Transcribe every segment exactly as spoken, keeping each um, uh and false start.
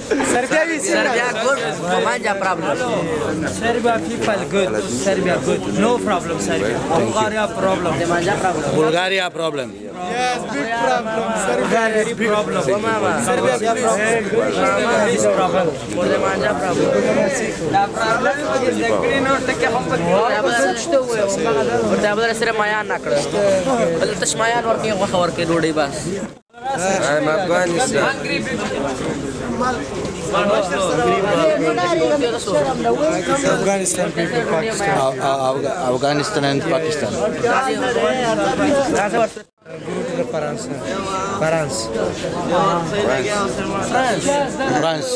Serbia is Serbia good, Romania problem. Serbia people good, Serbia good, no problem Serbia. Bulgaria problem. Romania problem. Bulgaria problem. Yes, big problem. Serbia is big problem. Serbia is problem. Romania problem. The problem is the green or the ورته بدل سره مایان نکړه بل تش مایان ورکې غوخه ورکې ډوډۍ بس I'm Afghanistan. Afghanistan people, Pakistan. Afghanistan and Pakistan. France. France. France.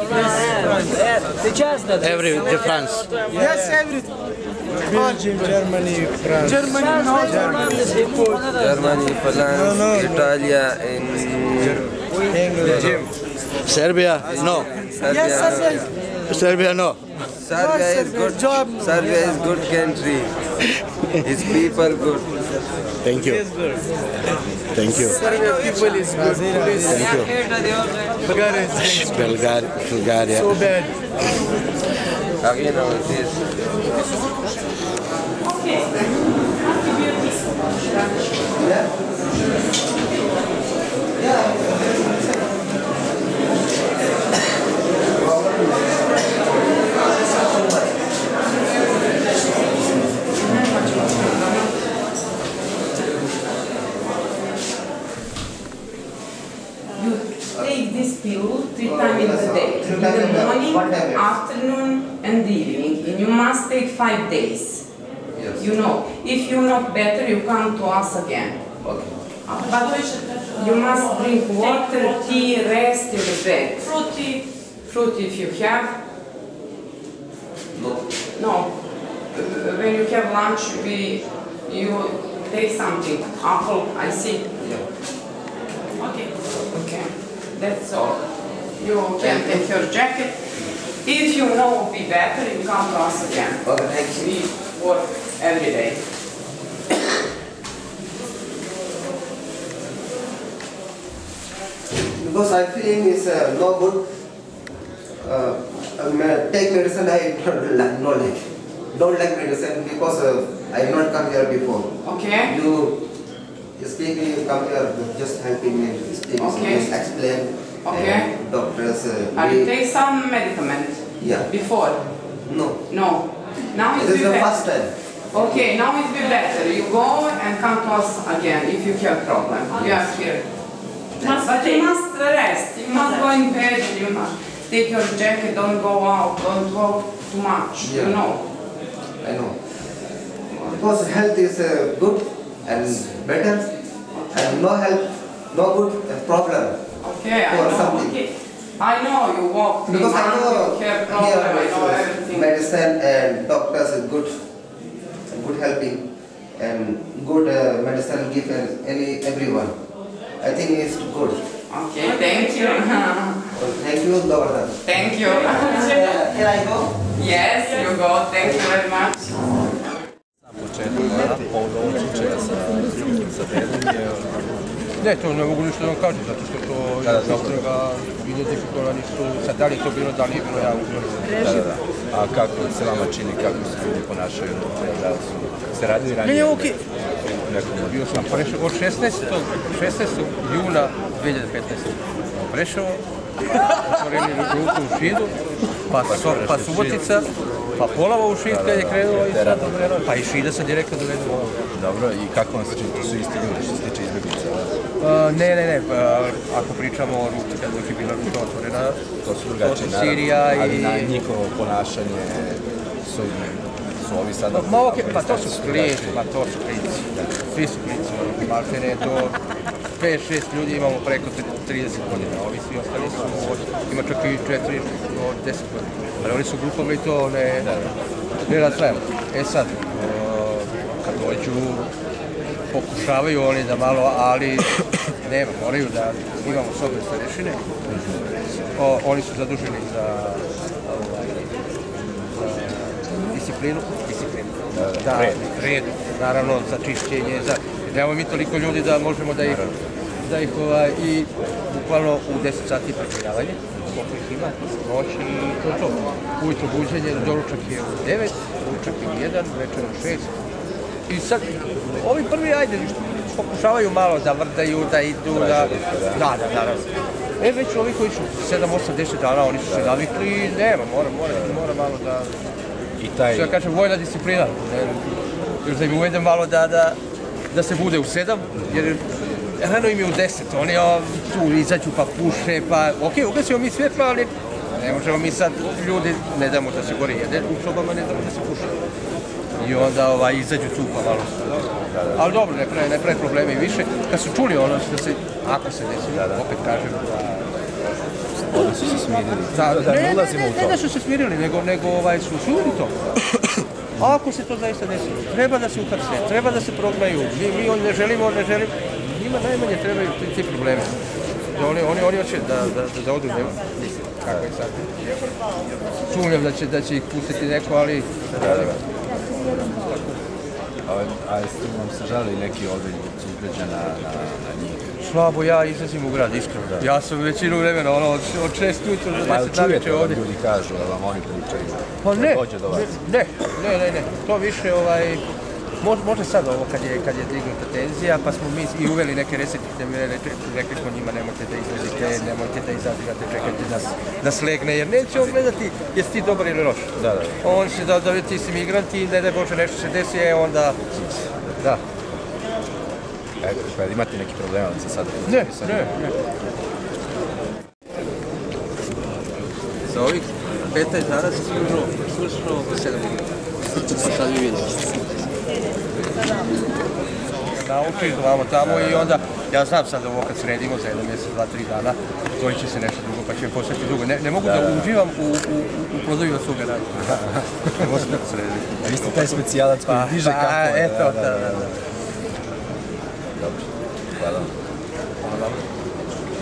Every the France. Yes, everything. Belgium, Germany, France. Germany, no, Germany. Germany, France, Italy, and England. Serbia, no. Yes, Serbia. Serbia, no. Serbia is good. Serbia is good country. Its people good. Thank you. Thank you. Serbia people is good. Thank you. Bulgaria is Bulgaria. Bulgaria. so bad. Again, our this. Take this pill three times in the day, in the morning, afternoon, and evening. And you must take five days. Yes. You know, if you're not better, you come to us again. Okay. But you must drink water, tea, rest in the bed. Fruity. Fruit if you have. No. No. When you have lunch, we you take something. Apple, I see. Yeah. Okay. Okay. That's all. You can take your jacket. If you know be better, you come to us again. Okay, thank you. We work every day. Because I feeling is uh, no good. Uh, um, uh, take medicine. I don't like, no like. Don't like medicine because uh, I not come here before. Okay. You speak, you come here, just helping me speak, Okay. just explain. Okay. And doctors. Uh, Are you we- take some medicament Yeah. before? No. No. Now it's This is be the better. first time. Okay, now it's be better. You go and come to us again if you have problem. You are here. But you must rest. You must go in bed. You must take your jacket. Don't go out. Don't walk too much. You Yeah. know. I know. Because health is uh, good and better, and no health, no good uh, problem. Okay, I Or know. something. Okay. I know you walk. Because I know you have problem. I know here everything. medicine and doctors is good, good helping, and good uh, medicine give any everyone. I think it's good. Okay, thank you. So thank you, Governor. Thank you. Here I go. Yes, you go. Thank you very much. Ne, to ne mogu ništa da vam kažem, zato što to je doktor ga identifikovani su, sad da li je to bilo, da li je bilo ja uzmano. Da, da, da. A kako se vama čini, kako se ljudi ponašaju, da li su se radili ranije? Ne, okej. Bio sam prešao od šesnaestog juna dve hiljade petnaeste. Prešao, otvorili ruku u Šidu, pa, so, pa Subotica, pa Polava u Šid kad je krenulo i sad odvrlo, pa i Šida sam direktno dovedeno ovo. Dobro, i kako vam se čini, to su isti ljudi što se tiče izbjeglica? Uh, ne, ne, ne, uh, ako pričamo o ruti, kad dok je bila ruta otvorena, To su drugačije, to su Sirija ali i... na njihovo ponašanje su, su ovi sada... Ma okej, pa to su klinci, pa to su klinci, svi su klinci, maltene to pet šest ljudi imamo preko trideset godina, ovi svi ostali su, ima čak i četiri od deset godina, ali oni su glupovi i to ne, ne razvajamo. E sad, kad dođu, pokušavaju oni da malo, ali nema, moraju da imamo sobne starešine, o, oni su zaduženi za, za disciplinu, disciplinu, da, red, naravno za čišćenje, za, nemamo mi toliko ljudi da možemo da ih, da ih ovaj, i bukvalno u deset sati preživljavanje, koliko ih ima, noći i to je to. Ujutro buđenje, doručak je u devet, ručak je u jedan, večer u šest. I sad, ovi prvi, ajde, pokušavaju malo da vrdaju, da idu, da... Da, da, da. E, već ovi koji su sedam, osam, deset dana, oni su se navikli i nema, mora, mora, mora malo da... I taj... Što ja kažem, vojna disciplina. Još da im uvedem malo da, da, da se bude u sedam, jer rano im je u deset, oni tu izađu pa puše, pa... Ok, ugasimo mi svjetlo, ali ne možemo mi sad ljudi, ne damo da se gori jede, u sobama ne damo da se puše. I onda ovaj, izađu tu pa malo su. Ali dobro, ne pravi, ne pravi probleme i više. Kad su čuli ono što se, ako se desi, opet kažem da... Oni su se smirili. Da, da ne, ne ulazimo ne, u ne, to. ne da su se smirili, nego, nego ovaj, su sudili to. Ako se to zaista desi, treba da se uhapse, treba da se prognaju. Mi, mi on ne želimo, ne želimo. Njima najmanje trebaju ti, ti problemi. Oni, oni, oni hoće da, da, da, da odu, nema. Kako je sad? Sumnjam da će, da će ih pustiti neko, ali... A jeste vam se žali neki ovdje sugrađa na, na, na njih? Slabo ja izlazim u grad, iskreno. Da. Ja sam većinu vremena, ono, od, od šest ujutro do deset naviče ovdje. Ljudi kažu, da vam oni pričaju? Pa ne, dođe do vas? ne, ne, ne, ne, to više, ovaj, može, može sad ovo kad je, kad je dignuta tenzija, pa smo mi i uveli neke restriktivne mjere, rekli smo njima nemojte da izlazite, nemojte da izazivate, čekajte da, da slegne, jer neće on gledati jesi ti dobar ili loš. Da, da. On će da, da ti si migrant i ne daj Bože nešto se desi, e onda, da. E, pa imate neki problema da se sad... Ne, ne, ne. Za ovih petnaest dana se služilo, slušalo oko sedam minuta. Pa sad vi vidite. Naučiš vamo tamo i onda, ja znam sad ovo kad sredimo za jedan mjesec, dva, tri dana, koji će se nešto drugo, pa će mi postati drugo. Ne, ne mogu da, da uživam u, u, u plodovima svoga rada. Ne možete da srediti. A vi ste taj specijalac koji diže pa, kapove. Pa, eto, da, da, da. Dobro, hvala. Hvala vam.